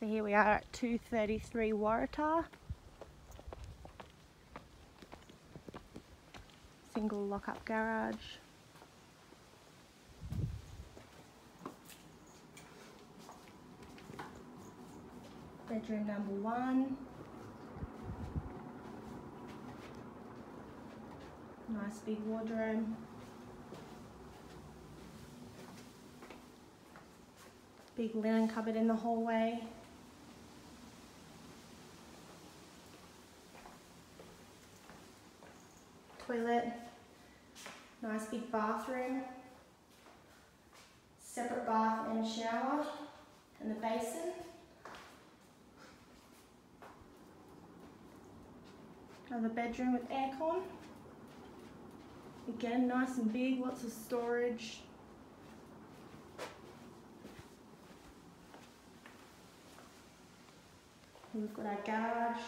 So here we are at 233 Waratah. Single lock-up garage. Bedroom number 1. Nice big wardrobe. Big linen cupboard in the hallway. Toilet. Nice big bathroom. Separate bath and shower. And the basin. Another bedroom with aircon. Again, nice and big, lots of storage. We've got our garage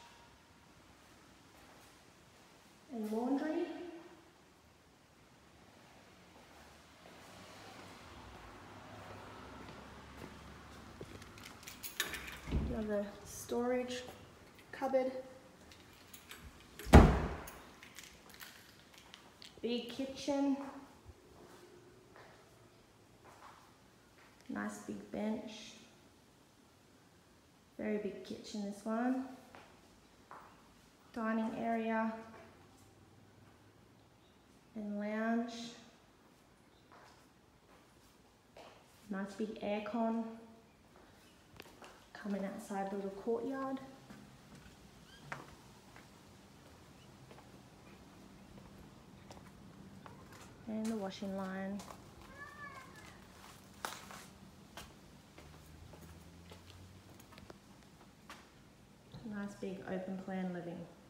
and laundry. Another storage cupboard. Big kitchen. Nice big bench. Very big kitchen, this one. Dining area and lounge. Nice big aircon. Coming outside the little courtyard. And the washing line. Nice big open plan living.